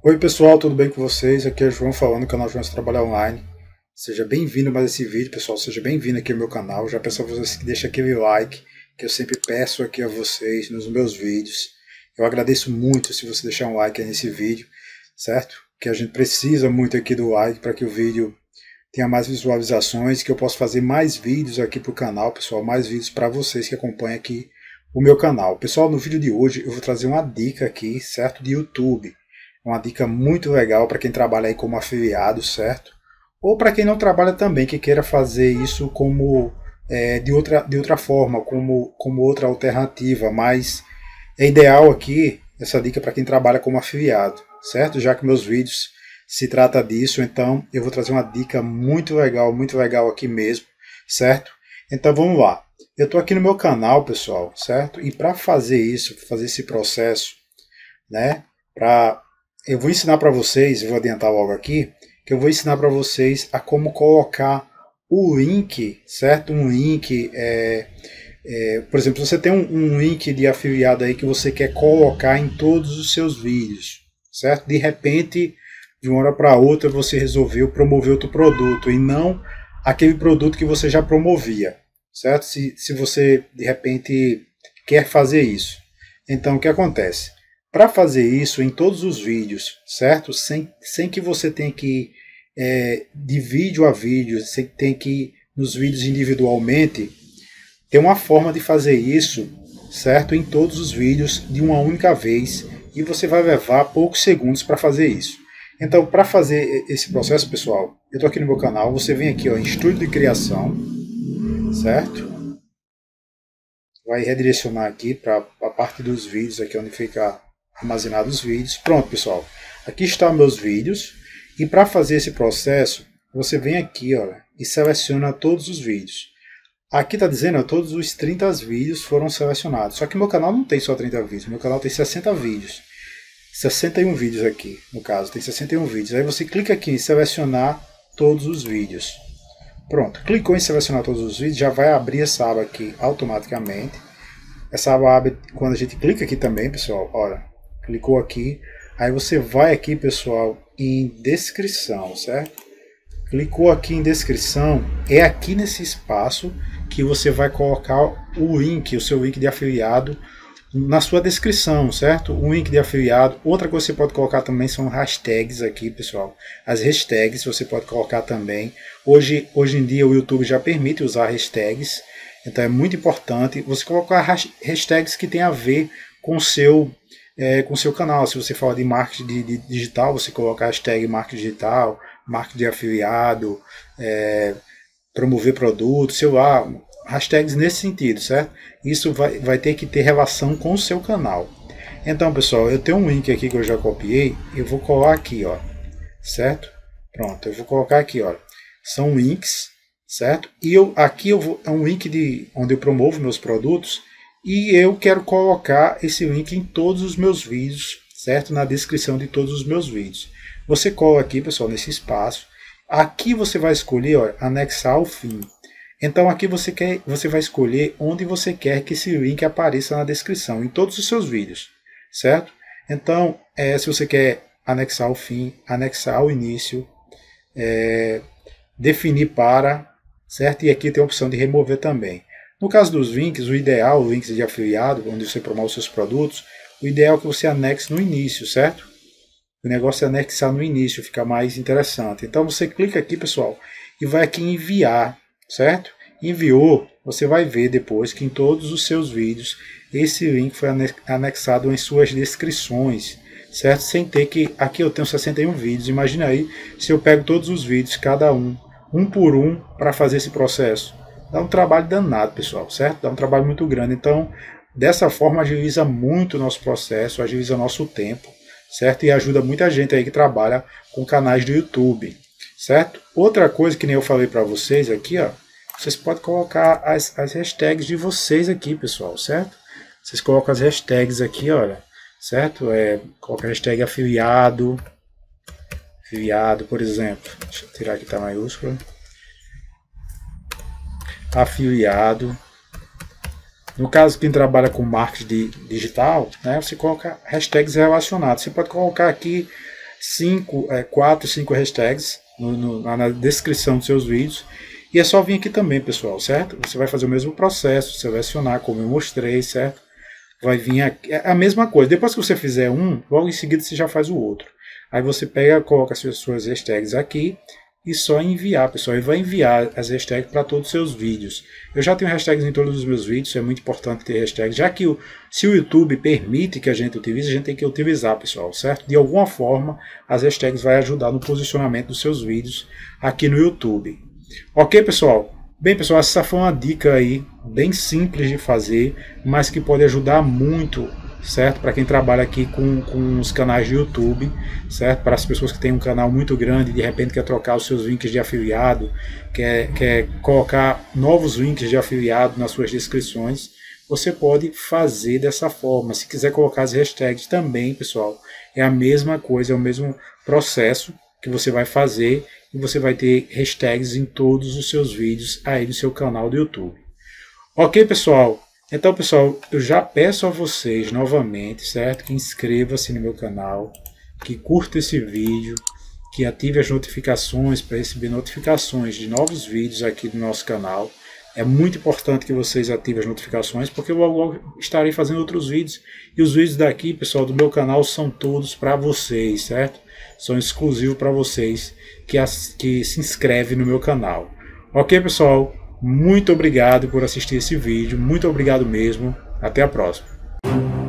Oi pessoal, tudo bem com vocês? Aqui é o João falando do canal João Trabalhar Online. Seja bem-vindo a mais esse vídeo, pessoal. Seja bem-vindo aqui ao meu canal. Já peço a vocês que deixem aquele like, que eu sempre peço aqui a vocês nos meus vídeos. Eu agradeço muito se você deixar um like aí nesse vídeo, certo? Que a gente precisa muito aqui do like para que o vídeo tenha mais visualizações, que eu possa fazer mais vídeos aqui para o canal, pessoal. Mais vídeos para vocês que acompanham aqui o meu canal. Pessoal, no vídeo de hoje eu vou trazer uma dica aqui, certo? De YouTube. Uma dica muito legal para quem trabalha aí como afiliado, certo? Ou para quem não trabalha também, que queira fazer isso como de outra forma, como outra alternativa. Mas é ideal aqui essa dica para quem trabalha como afiliado, certo? Já que meus vídeos se trata disso, então eu vou trazer uma dica muito legal aqui mesmo, certo? Então vamos lá. Eu estou aqui no meu canal, pessoal, certo? E para fazer isso, fazer esse processo, né? Eu vou ensinar para vocês, vou adiantar logo aqui, que eu vou ensinar para vocês a como colocar o link, certo? Um link, por exemplo, você tem um link de afiliado aí que você quer colocar em todos os seus vídeos, certo? De repente, de uma hora para outra, você resolveu promover outro produto e não aquele produto que você já promovia, certo? Se você, de repente, quer fazer isso. Então, o que acontece? Para fazer isso em todos os vídeos, certo? Sem que você tenha que ir de vídeo a vídeo, sem que tenha que ir nos vídeos individualmente, tem uma forma de fazer isso, certo? Em todos os vídeos de uma única vez e você vai levar poucos segundos para fazer isso. Então, para fazer esse processo, pessoal, eu estou aqui no meu canal, você vem aqui ó, em Estúdio de Criação, certo? Vai redirecionar aqui para a parte dos vídeos, aqui onde fica armazenados os vídeos. Pronto, pessoal. Aqui estão meus vídeos. E para fazer esse processo, você vem aqui olha, e seleciona todos os vídeos. Aqui está dizendo que todos os 30 vídeos foram selecionados. Só que meu canal não tem só 30 vídeos. Meu canal tem 60 vídeos. 61 vídeos aqui, no caso. Tem 61 vídeos. Aí você clica aqui em selecionar todos os vídeos. Pronto. Clicou em selecionar todos os vídeos. Já vai abrir essa aba aqui automaticamente. Essa aba abre quando a gente clica aqui também, pessoal. Olha. Clicou aqui, aí você vai aqui, pessoal, em descrição, certo? Clicou aqui em descrição, é aqui nesse espaço que você vai colocar o link, o seu link de afiliado na sua descrição, certo? Um link de afiliado. Outra coisa que você pode colocar também são hashtags aqui, pessoal. As hashtags você pode colocar também. Hoje em dia o YouTube já permite usar hashtags, então é muito importante você colocar hashtags que tem a ver com o seu canal. Se você fala de marketing digital, você coloca a hashtag marketing digital, marketing de afiliado, promover produtos, sei lá, hashtags nesse sentido, certo? Isso vai ter que ter relação com o seu canal. Então, pessoal, eu tenho um link aqui que eu já copiei, eu vou colar aqui, ó, certo? Pronto, eu vou colocar aqui, ó, são links, certo? E é um link onde eu promovo meus produtos. E eu quero colocar esse link em todos os meus vídeos, certo? Na descrição de todos os meus vídeos. Você cola aqui, pessoal, nesse espaço. Aqui você vai escolher, ó, anexar ao fim. Então aqui você vai escolher onde você quer que esse link apareça na descrição, em todos os seus vídeos, certo? Então, se você quer anexar ao fim, anexar ao início, definir para, certo? E aqui tem a opção de remover também. No caso dos links, o ideal, links de afiliado, onde você promove os seus produtos, o ideal é que você anexe no início, certo? O negócio é anexar no início, fica mais interessante. Então você clica aqui, pessoal, e vai aqui em enviar, certo? Enviou, você vai ver depois que em todos os seus vídeos esse link foi anexado em suas descrições, certo? Sem ter que... Aqui eu tenho 61 vídeos, imagina aí se eu pego todos os vídeos, cada um por um, para fazer esse processo. Dá um trabalho danado, pessoal, certo? Dá um trabalho muito grande. Então, dessa forma, agiliza muito o nosso processo, agiliza nosso tempo, certo? E ajuda muita gente aí que trabalha com canais do YouTube, certo? Outra coisa que nem eu falei para vocês aqui, ó, vocês podem colocar as hashtags de vocês aqui, pessoal, certo? Vocês colocam as hashtags aqui, olha, certo? Coloca a hashtag afiliado, por exemplo. Deixa eu tirar aqui, tá maiúsculo. Afiliado. No caso, quem trabalha com marketing digital, né, você coloca hashtags relacionados. Você pode colocar aqui 4, 5 hashtags na descrição dos seus vídeos. E é só vir aqui também, pessoal, certo? Você vai fazer o mesmo processo, selecionar como eu mostrei, certo? Vai vir aqui, é a mesma coisa. Depois que você fizer um, logo em seguida você já faz o outro. Aí você pega, coloca as suas hashtags aqui e só enviar, pessoal. E vai enviar as hashtags para todos os seus vídeos. Eu já tenho hashtags em todos os meus vídeos, é muito importante ter hashtags, já que se o YouTube permite que a gente utilize, a gente tem que utilizar, pessoal, certo? De alguma forma, as hashtags vão ajudar no posicionamento dos seus vídeos aqui no YouTube. Ok, pessoal? Bem, pessoal, essa foi uma dica aí, bem simples de fazer, mas que pode ajudar muito, certo? Para quem trabalha aqui com os canais de YouTube, certo? Para as pessoas que têm um canal muito grande e de repente quer trocar os seus links de afiliado, quer colocar novos links de afiliado nas suas descrições, você pode fazer dessa forma. Se quiser colocar as hashtags também, pessoal, é a mesma coisa, é o mesmo processo que você vai fazer e você vai ter hashtags em todos os seus vídeos aí no seu canal do YouTube. Ok, pessoal? Então, pessoal, eu já peço a vocês novamente, certo? Que inscreva-se no meu canal, que curta esse vídeo, que ative as notificações para receber notificações de novos vídeos aqui do nosso canal. É muito importante que vocês ativem as notificações, porque eu logo estarei fazendo outros vídeos. E os vídeos daqui, pessoal, do meu canal são todos para vocês, certo? São exclusivos para vocês que se inscrevem no meu canal. Ok, pessoal? Muito obrigado por assistir esse vídeo. Muito obrigado mesmo. Até a próxima.